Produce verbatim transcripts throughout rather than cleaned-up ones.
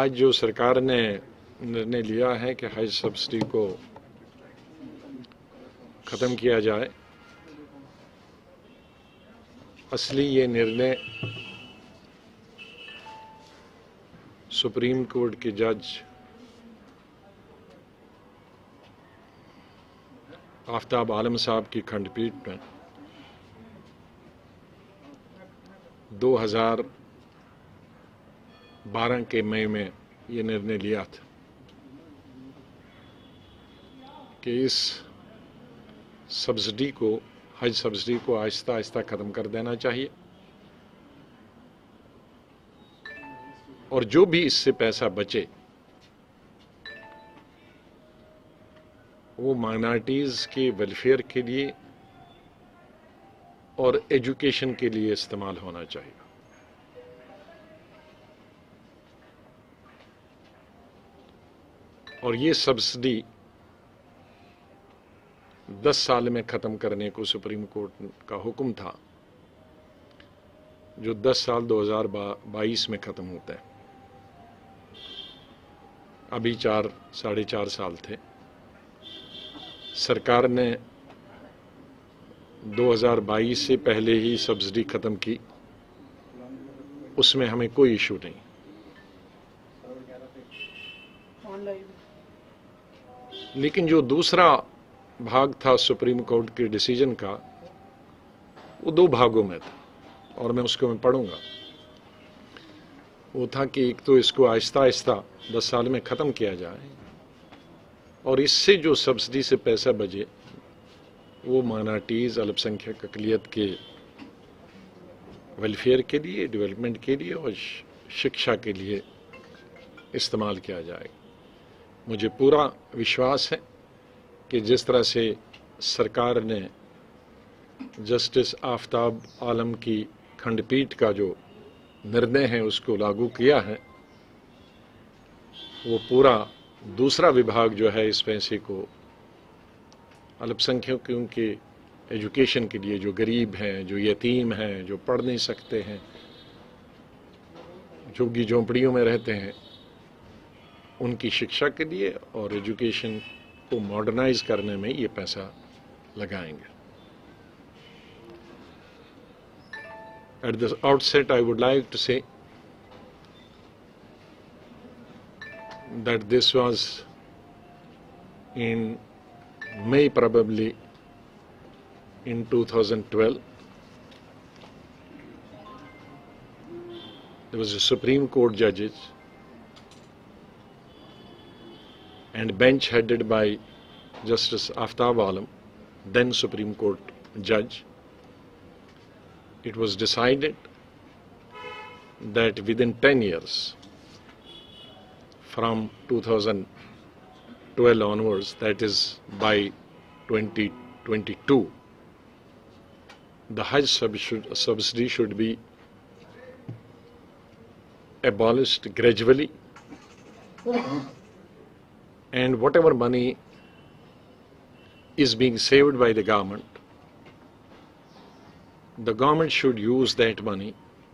आज जो सरकार ने निर्णय लिया है कि हज सब्सिडी को ख़त्म किया जाए, असली ये निर्णय सुप्रीम कोर्ट के जज आफ्ताब आलम साहब की खंडपीठ में दो हज़ार बारह के मई में ये निर्णय लिया था कि इस सब्सिडी को, हज सब्सिडी को आहिस्ता आहिस्ता ख़त्म कर देना चाहिए और जो भी इससे पैसा बचे वो माइनॉरिटीज़ के वेलफेयर के लिए और एजुकेशन के लिए इस्तेमाल होना चाहिए। और ये सब्सिडी दस साल में ख़त्म करने को सुप्रीम कोर्ट का हुक्म था, जो दस साल दो हज़ार बाईस में ख़त्म होता है। अभी चार साढ़े चार साल थे। सरकार ने दो हज़ार बाईस से पहले ही सब्सिडी ख़त्म की, उसमें हमें कोई इशू नहीं। लेकिन जो दूसरा भाग था सुप्रीम कोर्ट के डिसीजन का, वो दो भागों में था और मैं उसको मैं पढ़ूंगा। वो था कि एक तो इसको आहिस्ता आहिस्ता दस साल में ख़त्म किया जाए और इससे जो सब्सिडी से पैसा बचे वो माइनॉरिटीज़, अल्पसंख्यक अक़लियत के वेलफेयर के लिए, डेवलपमेंट के लिए और शिक्षा के लिए इस्तेमाल किया जाएगा। मुझे पूरा विश्वास है कि जिस तरह से सरकार ने जस्टिस आफ्ताब आलम की खंडपीठ का जो निर्णय है उसको लागू किया है, वो पूरा दूसरा विभाग जो है इस पैसे को अल्पसंख्यकों के एजुकेशन के लिए, जो गरीब हैं, जो यतीम हैं, जो पढ़ नहीं सकते हैं, झुग्गी झोंपड़ियों में रहते हैं, उनकी शिक्षा के लिए और एजुकेशन को मॉडर्नाइज करने में ये पैसा लगाएंगे। At the outset, I would like to say that this was in May, probably in two thousand twelve. There was a Supreme Court judges and bench headed by Justice Aftab Alam, then Supreme Court judge. It was decided that within ten years, from two thousand twelve onwards, that is by twenty twenty-two, the Hajj subsidy should be abolished gradually, and whatever money is being saved by the government, the government should use that money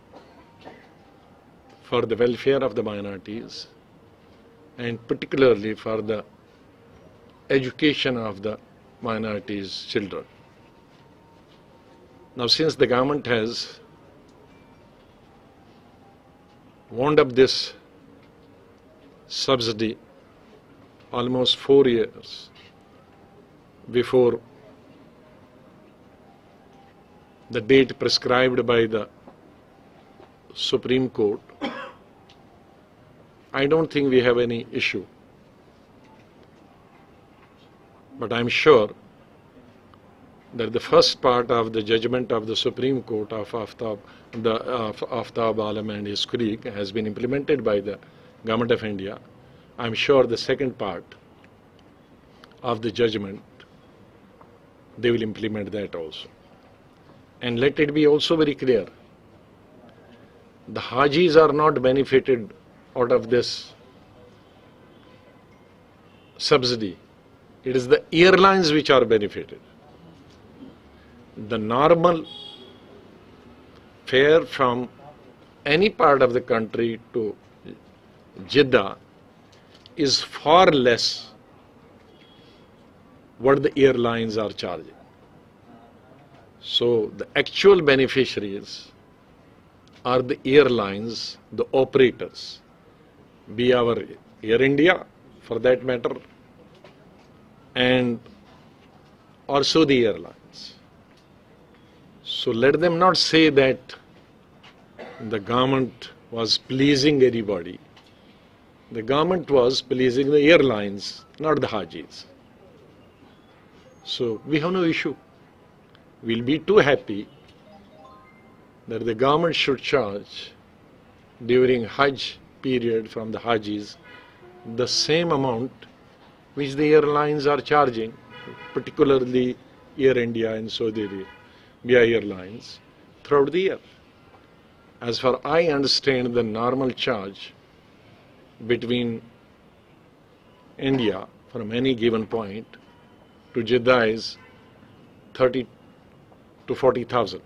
for the welfare of the minorities and particularly for the education of the minorities' children. Now, since the government has wound up this subsidy almost four years before the date prescribed by the Supreme Court, I don't think we have any issue. But I'm sure that the first part of the judgment of the Supreme Court of Aftab, the, uh, Aftab Alam and his colleague has been implemented by the Government of India. I'm sure the second part of the judgment, they will implement that also. And let it be also very clear, the Hajis are not benefited out of this subsidy. It is the airlines which are benefited. The normal fare from any part of the country to Jeddah is far less what the airlines are charging. So the actual beneficiaries are the airlines, the operators, be our Air India for that matter, and also the airlines. So let them not say that the government was pleasing anybody. The government was pleasing the airlines, not the Hajis. So we have no issue. We'll be too happy that the government should charge during Hajj period from the Hajis the same amount which the airlines are charging, particularly Air India and Saudi Arabia Airlines, throughout the year. As far as I understand, the normal charge between India from any given point to Jeddah is thirty to forty thousand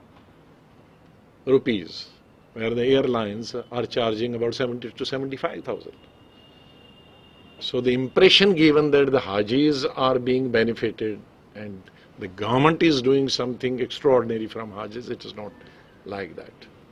rupees, where the airlines are charging about seventy to seventy-five thousand. So the impression given that the Hajis are being benefited and the government is doing something extraordinary from Hajis, it is not like that.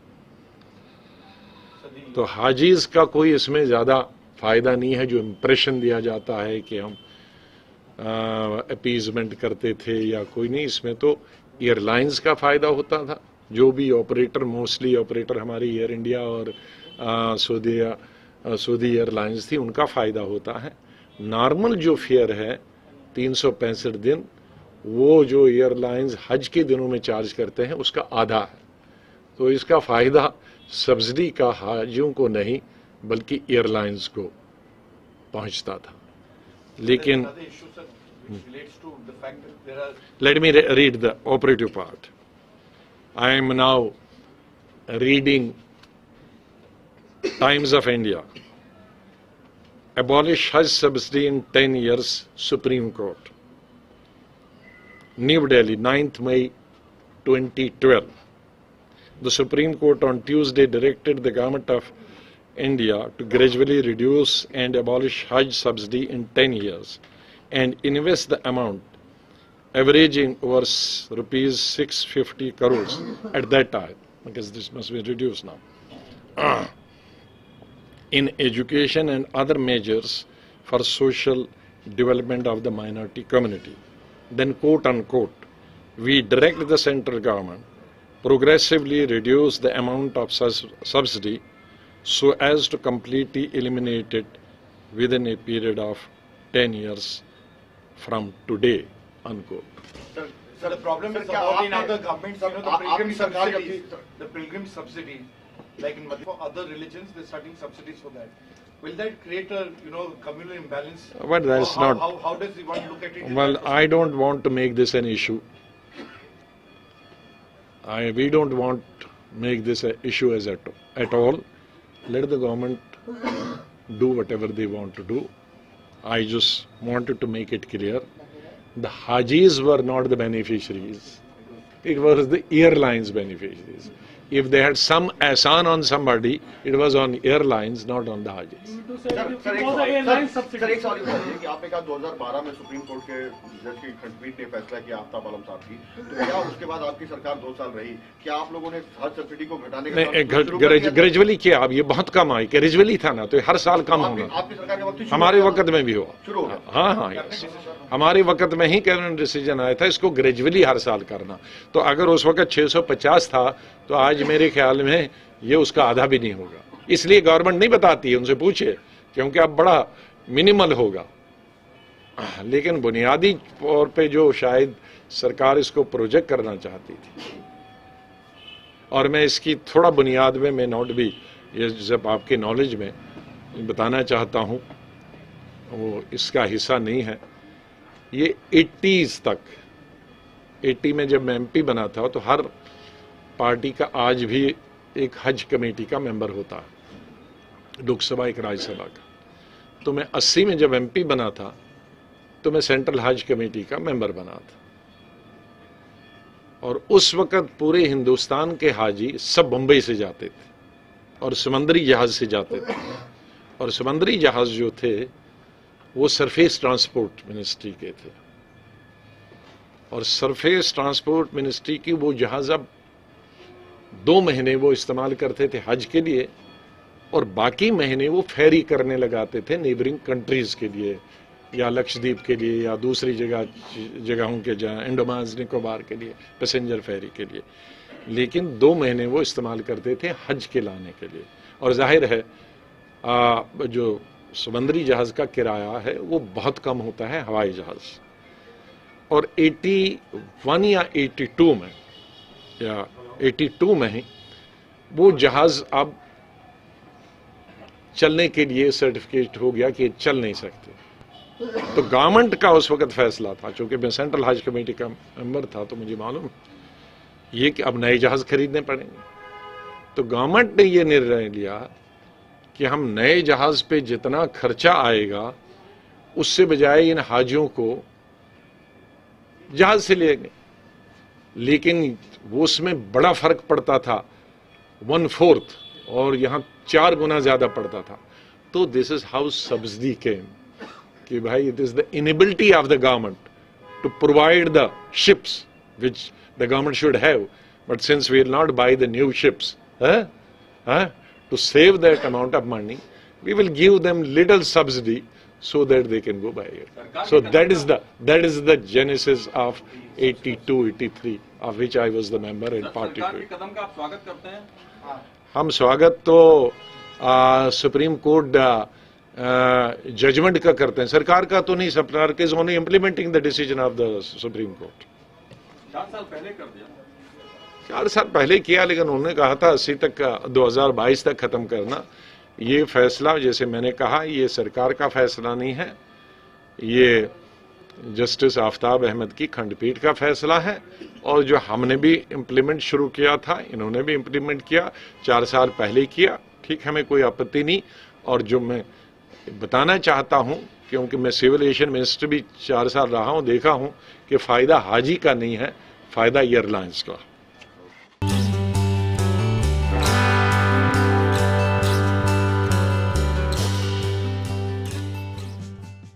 तो हाजीज का कोई इसमें ज़्यादा फ़ायदा नहीं है जो impression दिया जाता है कि हम अपीजमेंट करते थे या कोई नहीं. इसमें तो एयरलाइंस का फ़ायदा होता था. जो भी ऑपरेटर, मोस्टली ऑपरेटर हमारी एयर इंडिया और सऊदी सऊदी एयरलाइंस थी, उनका फ़ायदा होता है. नॉर्मल जो फेयर है तीन सौ पैंसठ दिन, वो जो एयरलाइंस हज के दिनों में चार्ज करते हैं उसका आधा है. तो इसका फ़ायदा सब्सिडी का हाजियों को नहीं बल्कि एयरलाइंस को पहुंचता था. लेकिन let me read the operative part. I am now reading Times of India. Abolish Hajj subsidy in ten years, Supreme Court. New Delhi, ninth May twenty twelve. The Supreme Court on Tuesday directed the Government of India to gradually reduce and abolish Hajj subsidy in ten years and invest the amount averaging over rupees six hundred fifty crores at that time, because this must be reduced now, uh, in education and other measures for social development of the minority community. Then, quote unquote, we direct the central government progressively reduce the amount of subsidy so as to completely eliminate it within a period of ten years from today, unquote. Sir, sir, the problem is about in other governments, you know, the pilgrim subsidies, the pilgrim subsidies, like in for other religions, they're starting subsidies for that. Will that create a, you know, communal imbalance? Well, that's how, not. How, how does one look at it? Well, I don't want to make this an issue. I, we don't want to make this an issue as at, at all. Let the government do whatever they want to do. I just wanted to make it clear. The Hajis were not the beneficiaries. It was the airlines beneficiaries. If they had some ahsan on somebody, it was on airlines, not on the Hajis. Sir एक सवाल बताइए कि आपने कहा दो हज़ार बारह में सुप्रीम कोर्ट के जज की खंडपीठ ने फैसला किया आफ्ताब आलम साहब की, तो क्या उसके बाद आपकी सरकार दो साल रही, क्या आप लोगों ने हर सब्सिडी को घटाने का ग्रेजुअली किया? अब ये बहुत कम आई, ग्रेजुअली था ना, तो हर साल कम होना. आपकी सरकार के वक्त हमारे वक्त में भी हुआ. शुरू हो गया. हाँ हाँ, हमारे वक्त में ही कैबिनेट डिसीजन आया था इसको ग्रेजुअली हर साल करना. तो अगर उस वक्त छह सौ पचास था तो आज मेरे ख्याल में ये उसका आधा भी नहीं होगा. इसलिए गवर्नमेंट नहीं बताती है, उनसे पूछे, क्योंकि अब बड़ा मिनिमल होगा. लेकिन बुनियादी तौर पे जो शायद सरकार इसको प्रोजेक्ट करना चाहती थी, और मैं इसकी थोड़ा बुनियाद में मैं नोट भी ये जब आपके नॉलेज में बताना चाहता हूँ, वो इसका हिस्सा नहीं है. ये एटीज़ तक, एटी में जब मैं एमपी बना था तो हर पार्टी का आज भी एक हज कमेटी का मेंबर होता है, लोकसभा एक राज्यसभा का. तो मैं अस्सी में जब एमपी बना था तो मैं सेंट्रल हज कमेटी का मेंबर बना था. और उस वक्त पूरे हिंदुस्तान के हाजी सब बम्बई से जाते थे और समंदरी जहाज से जाते थे. और समुद्री जहाज जो थे वो सरफेस ट्रांसपोर्ट मिनिस्ट्री के थे, और सरफेस ट्रांसपोर्ट मिनिस्ट्री की वो जहाज अब दो महीने वो इस्तेमाल करते थे हज के लिए, और बाकी महीने वो फेरी करने लगाते थे नेबरिंग कंट्रीज के लिए, या लक्षद्वीप के लिए, या दूसरी जगह जगहों के जहाँ अंडमान निकोबार के लिए पैसेंजर फेरी के लिए। लेकिन दो महीने वो इस्तेमाल करते थे हज के लाने के लिए। और जाहिर है आ, जो समुद्री जहाज का किराया है वो बहुत कम होता है हवाई जहाज। और इक्यासी या बयासी में या बयासी में ही वो जहाज अब चलने के लिए सर्टिफिकेट हो गया कि चल नहीं सकते। तो गवर्नमेंट का उस वक्त फैसला था, चूंकि मैं सेंट्रल हज कमेटी का मेंबर था तो मुझे मालूम ये कि अब नए जहाज खरीदने पड़ेंगे। तो गवर्नमेंट ने ये निर्णय लिया कि हम नए जहाज पे जितना खर्चा आएगा उससे बजाय इन हाजियों को जहाज से लेंगे। लेकिन वो उसमें बड़ा फर्क पड़ता था, वन फोर्थ, और यहां चार गुना ज्यादा पड़ता था। तो this is how subsidy came कि भाई it is the inability of the government to provide the ships which the government should have, but since we will not buy the new ships to save that amount of money, we will give them little subsidy so that they can go buy it. So that is the that is the genesis of eighty-two eighty-three, of which I was the member and party to it. कदम का आप स्वागत करते हैं? हम स्वागत तो supreme court judgement का करते हैं, सरकार का तो नहीं। सरकार के only implementing the decision of the supreme court. चार साल पहले कर दिया, चार साल पहले किया, लेकिन उन्होंने कहा था अस्सी तक का दो हज़ार बाईस तक खत्म करना। ये फैसला, जैसे मैंने कहा, ये सरकार का फैसला नहीं है, ये जस्टिस आफ्ताब अहमद की खंडपीठ का फैसला है। और जो हमने भी इम्प्लीमेंट शुरू किया था, इन्होंने भी इम्प्लीमेंट किया, चार साल पहले किया, ठीक, हमें कोई आपत्ति नहीं। और जो मैं बताना चाहता हूं, क्योंकि मैं सिविल एविएशन मिनिस्टर भी चार साल रहा हूं, देखा हूं कि फायदा हाजी का नहीं है, फायदा एयरलाइंस का।